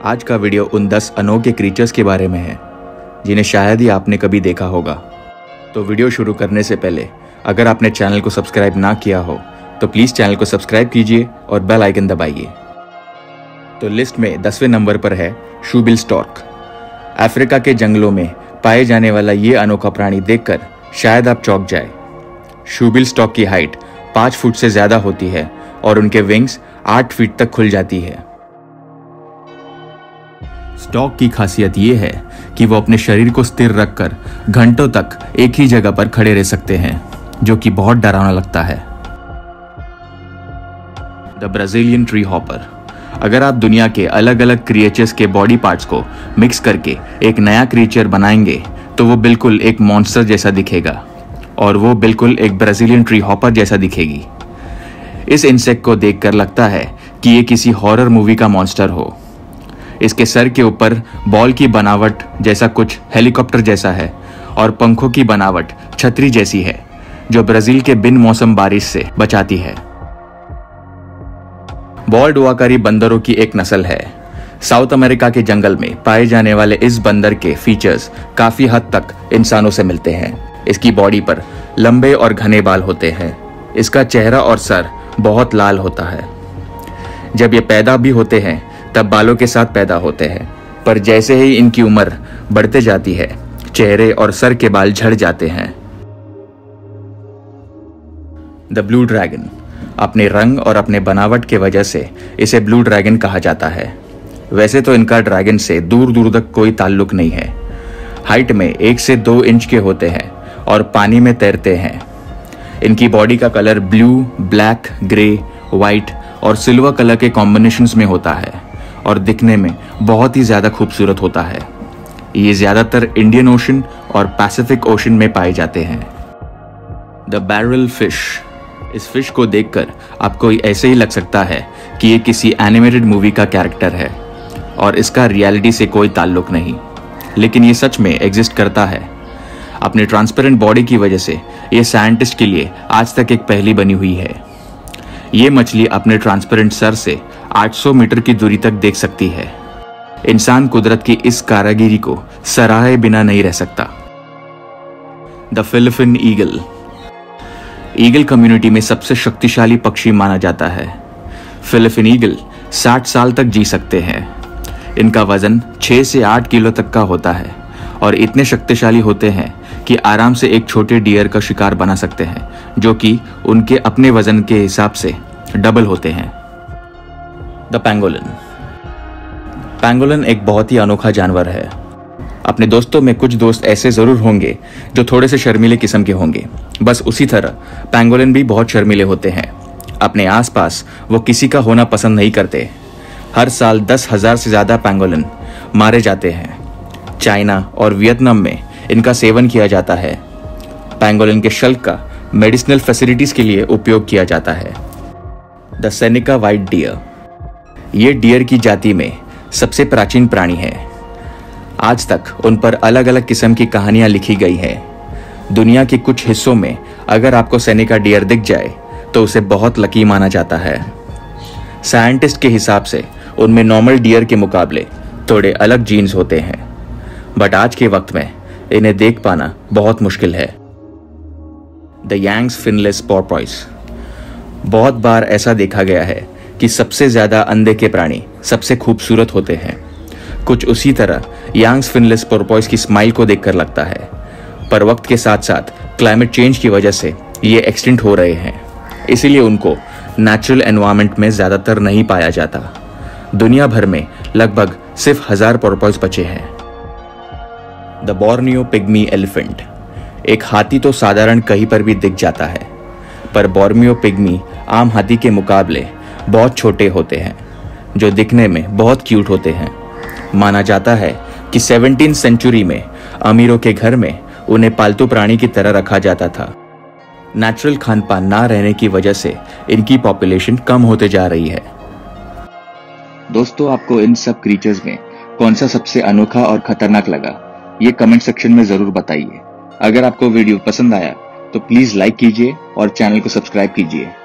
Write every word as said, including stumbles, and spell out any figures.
आज का वीडियो उन दस अनोखे क्रीचर्स के बारे में है जिन्हें शायद ही आपने कभी देखा होगा। तो वीडियो शुरू करने से पहले अगर आपने चैनल को सब्सक्राइब ना किया हो तो प्लीज़ चैनल को सब्सक्राइब कीजिए और बेल आइकन दबाइए। तो लिस्ट में दसवें नंबर पर है शूबिल स्टॉर्क। अफ्रीका के जंगलों में पाए जाने वाला ये अनोखा प्राणी देखकर शायद आप चौंक जाए। शूबिल स्टॉर्क की हाइट पाँच फुट से ज़्यादा होती है और उनके विंग्स आठ फीट तक खुल जाती है। स्टॉर्क की खासियत ये है कि वो अपने शरीर को स्थिर रखकर घंटों तक एक ही जगह पर खड़े रह सकते हैं, जो कि बहुत डरावना लगता है। The Brazilian tree hopper. अगर आप दुनिया के अलग अलग क्रिएचर्स के बॉडी पार्ट्स को मिक्स करके एक नया क्रिएचर बनाएंगे तो वो बिल्कुल एक मॉन्स्टर जैसा दिखेगा और वो बिल्कुल एक ब्राजीलियन ट्री हॉपर जैसा दिखेगी। इस इंसेक्ट को देखकर लगता है कि ये किसी हॉरर मूवी का मॉन्स्टर हो। इसके सर के ऊपर बॉल की बनावट जैसा कुछ हेलीकॉप्टर जैसा है और पंखों की बनावट छतरी जैसी है जो ब्राजील के बिन मौसम बारिश से बचाती है। बॉल्ड वाकारी बंदरों की एक नस्ल है। साउथ अमेरिका के जंगल में पाए जाने वाले इस बंदर के फीचर्स काफी हद तक इंसानों से मिलते हैं। इसकी बॉडी पर लंबे और घने बाल होते हैं। इसका चेहरा और सर बहुत लाल होता है। जब ये पैदा भी होते हैं तब बालों के साथ पैदा होते हैं, पर जैसे ही इनकी उम्र बढ़ते जाती है चेहरे और सर के बाल झड़ जाते हैं। The blue dragon. अपने रंग और अपने बनावट के वजह से इसे ब्लू ड्रैगन कहा जाता है। वैसे तो इनका ड्रैगन से दूर दूर तक कोई ताल्लुक नहीं है। हाइट में एक से दो इंच के होते हैं और पानी में तैरते हैं। इनकी बॉडी का colour blue, black, grey, white और सिल्वर कलर के कॉम्बिनेशंस में होता है और दिखने में बहुत ही ज़्यादा खूबसूरत होता है। ये ज़्यादातर इंडियन ओशन और पैसिफिक ओशन में पाए जाते हैं। The barrel fish. इस फिश को देखकर आपको ऐसे ही लग सकता है कि ये किसी एनिमेटेड मूवी का कैरेक्टर है और इसका रियलिटी से कोई ताल्लुक नहीं, लेकिन ये सच में एग्जिस्ट करता है। अपने ट्रांसपेरेंट बॉडी की वजह से ये साइंटिस्ट के लिए आज तक एक पहेली बनी हुई है। ये मछली अपने ट्रांसपेरेंट सर से आठ सौ मीटर की दूरी तक देख सकती है। इंसान कुदरत की इस कारागिरी को सराहे बिना नहीं रह सकता। The Philippine eagle. Eagle community में सबसे शक्तिशाली पक्षी माना जाता है। फिलिपिन ईगल साठ साल तक जी सकते हैं। इनका वजन छह से आठ किलो तक का होता है और इतने शक्तिशाली होते हैं कि आराम से एक छोटे डियर का शिकार बना सकते हैं, जो कि उनके अपने वजन के हिसाब से डबल होते हैं। The pangolin. पैंगोलिन एक बहुत ही अनोखा जानवर है। अपने दोस्तों में कुछ दोस्त ऐसे जरूर होंगे जो थोड़े से शर्मीले किस्म के होंगे। बस उसी तरह पैंगोलिन भी बहुत शर्मीले होते हैं। अपने आसपास वो किसी का होना पसंद नहीं करते। हर साल दस हजार से ज्यादा पैंगोलिन मारे जाते हैं। चाइना और वियतनाम में इनका सेवन किया जाता है। पैंगोलिन के शल्क का मेडिसिनल फैसिलिटीज के लिए उपयोग किया जाता है। The Seneca white deer. ये डियर की जाति में सबसे प्राचीन प्राणी है। आज तक उन पर अलग अलग किस्म की कहानियां लिखी गई हैं। दुनिया के कुछ हिस्सों में अगर आपको सेनेका डियर दिख जाए तो उसे बहुत लकी माना जाता है। साइंटिस्ट के हिसाब से उनमें नॉर्मल डियर के मुकाबले थोड़े अलग जीन्स होते हैं, बट आज के वक्त में इन्हें देख पाना बहुत मुश्किल है। The Yangtze finless porpoise. बहुत बार ऐसा देखा गया है कि सबसे ज्यादा अंधे के प्राणी सबसे खूबसूरत होते हैं। कुछ उसी तरह यांग्स फिनलेस पोर्पोइस की स्माइल को देखकर लगता है, पर वक्त के साथ साथ क्लाइमेट चेंज की वजह से ये एक्सटिंक्ट हो रहे हैं, इसीलिए उनको नेचुरल एनवायरनमेंट में ज्यादातर नहीं पाया जाता। दुनिया भर में लगभग सिर्फ हजार पोर्पोइस बचे हैं। The Borneo pygmy elephant. एक हाथी तो साधारण कहीं पर भी दिख जाता है, पर बोर्नियो पिग्मी आम हाथी के मुकाबले बहुत छोटे होते हैं, जो दिखने में बहुत क्यूट होते हैं। माना जाता है कि सेवनटीन सेंचुरी में अमीरों के घर में उन्हें पालतू प्राणी की तरह रखा जाता था। नेचुरल खान पान ना रहने की वजह से इनकी पॉपुलेशन कम होते जा रही है। दोस्तों, आपको इन सब क्रीचर्स में कौन सा सबसे अनोखा और खतरनाक लगा, ये कमेंट सेक्शन में जरूर बताइए। अगर आपको वीडियो पसंद आया तो प्लीज लाइक कीजिए और चैनल को सब्सक्राइब कीजिए।